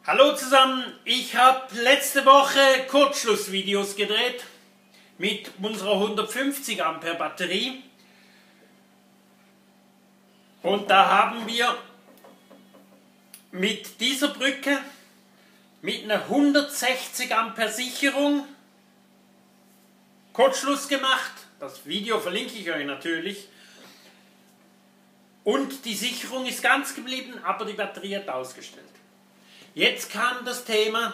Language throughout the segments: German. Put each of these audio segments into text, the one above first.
Hallo zusammen, ich habe letzte Woche Kurzschlussvideos gedreht mit unserer 150 Ampere Batterie und da haben wir mit dieser Brücke mit einer 160 Ampere Sicherung Kurzschluss gemacht. Das Video verlinke ich euch natürlich. Und die Sicherung ist ganz geblieben, aber die Batterie hat ausgestellt. Jetzt kam das Thema,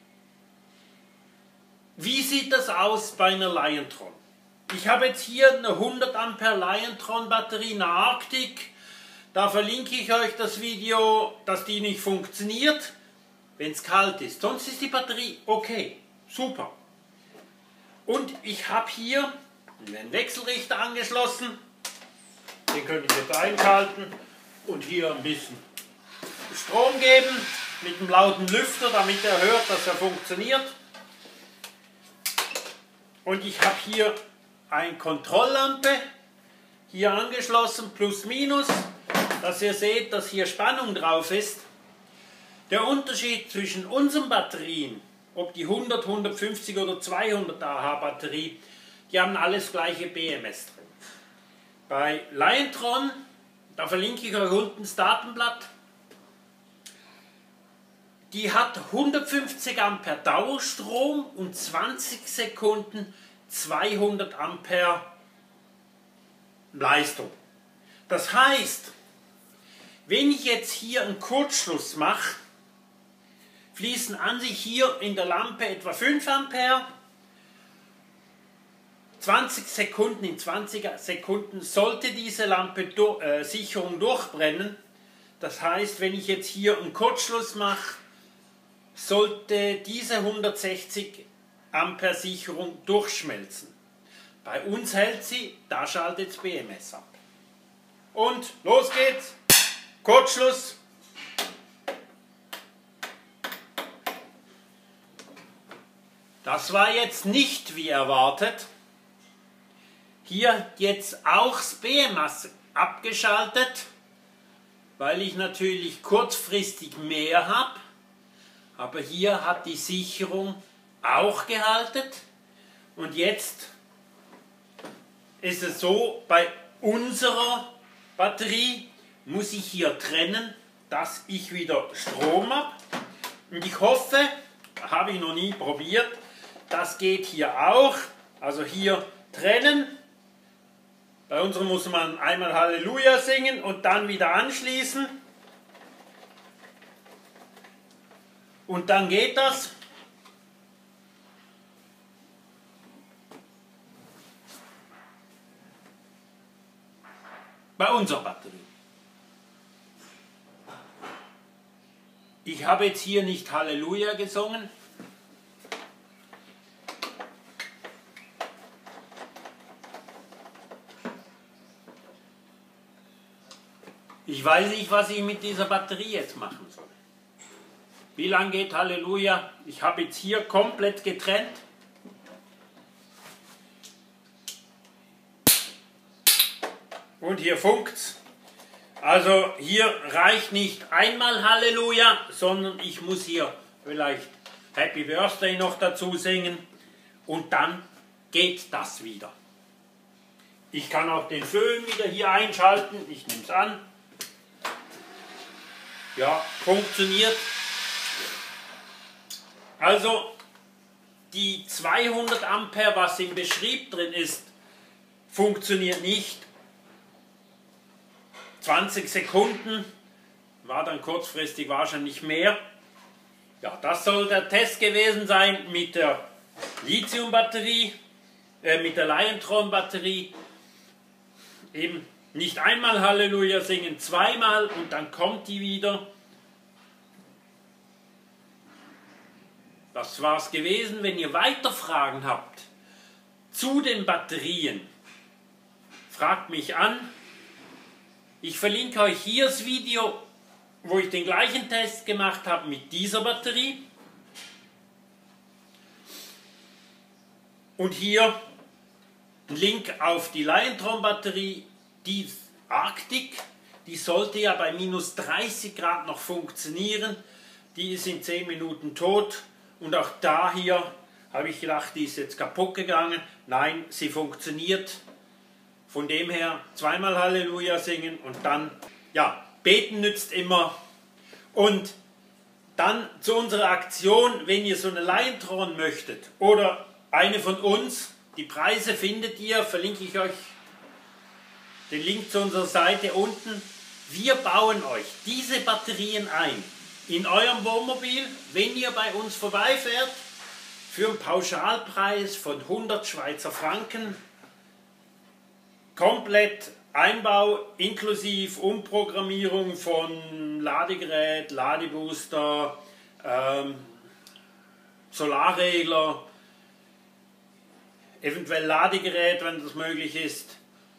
wie sieht das aus bei einer Liontron? Ich habe jetzt hier eine 100 Ampere Liontron Batterie, eine Arctic. Da verlinke ich euch das Video, dass die nicht funktioniert, wenn es kalt ist. Sonst ist die Batterie okay, super. Und ich habe hier einen Wechselrichter angeschlossen. Den könnte ich jetzt einschalten und hier ein bisschen Strom geben mit einem lauten Lüfter, damit er hört, dass er funktioniert. Und ich habe hier eine Kontrolllampe hier angeschlossen, plus minus, dass ihr seht, dass hier Spannung drauf ist. Der Unterschied zwischen unseren Batterien, ob die 100, 150 oder 200 Ah Batterie, die haben alles gleiche BMS drin. Bei Liontron, da verlinke ich euch unten das Datenblatt, die hat 150 Ampere Dauerstrom und 20 Sekunden 200 Ampere Leistung. Das heißt, wenn ich jetzt hier einen Kurzschluss mache, fließen an sich hier in der Lampe etwa 5 Ampere. 20 Sekunden, in 20 Sekunden sollte diese Lampe Sicherung durchbrennen. Das heißt, wenn ich jetzt hier einen Kurzschluss mache, sollte diese 160 Ampere Sicherung durchschmelzen. Bei uns hält sie, da schaltet das BMS ab. Und los geht's, Kurzschluss. Das war jetzt nicht wie erwartet. Hier jetzt auch das BMS abgeschaltet, weil ich natürlich kurzfristig mehr habe. Aber hier hat die Sicherung auch gehalten. Und jetzt ist es so, bei unserer Batterie muss ich hier trennen, dass ich wieder Strom habe. Und ich hoffe, habe ich noch nie probiert, das geht hier auch. Also hier trennen. Bei unserem muss man einmal Halleluja singen und dann wieder anschließen. Und dann geht das. Bei unserer Batterie. Ich habe jetzt hier nicht Halleluja gesungen. Ich weiß nicht, was ich mit dieser Batterie jetzt machen soll. Wie lange geht Halleluja? Ich habe jetzt hier komplett getrennt. Und hier funkt's. Also hier reicht nicht einmal Halleluja, sondern ich muss hier vielleicht Happy Birthday noch dazu singen. Und dann geht das wieder. Ich kann auch den Föhn wieder hier einschalten. Ich nehme es an. Ja, funktioniert. Also die 200 Ampere, was im Beschrieb drin ist, funktioniert nicht. 20 Sekunden, war dann kurzfristig wahrscheinlich mehr. Ja, das soll der Test gewesen sein mit der Lithium-Batterie, mit der Liontron-Batterie. Eben nicht einmal Halleluja singen, zweimal und dann kommt die wieder. Das war's gewesen. Wenn ihr weiter Fragen habt zu den Batterien, fragt mich an. Ich verlinke euch hier das Video, wo ich den gleichen Test gemacht habe mit dieser Batterie. Und hier ein Link auf die Liontron Batterie, die Arctic. Die sollte ja bei minus 30 Grad noch funktionieren. die ist in 10 Minuten tot. Und auch da hier habe ich gedacht, die ist jetzt kaputt gegangen. Nein, sie funktioniert. Von dem her zweimal Halleluja singen und dann, ja, beten nützt immer. Und dann zu unserer Aktion, wenn ihr so eine Laienthron möchtet oder eine von uns, die Preise findet ihr, verlinke ich euch den Link zu unserer Seite unten. Wir bauen euch diese Batterien ein in eurem Wohnmobil, wenn ihr bei uns vorbeifährt, für einen Pauschalpreis von 100 Schweizer Franken. Komplett Einbau inklusive Umprogrammierung von Ladegerät, Ladebooster, Solarregler, eventuell Ladegerät, wenn das möglich ist,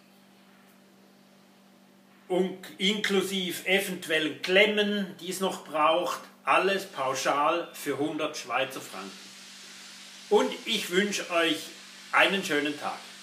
und inklusive eventuellen Klemmen, die es noch braucht, alles pauschal für 100 Schweizer Franken. Und ich wünsche euch einen schönen Tag.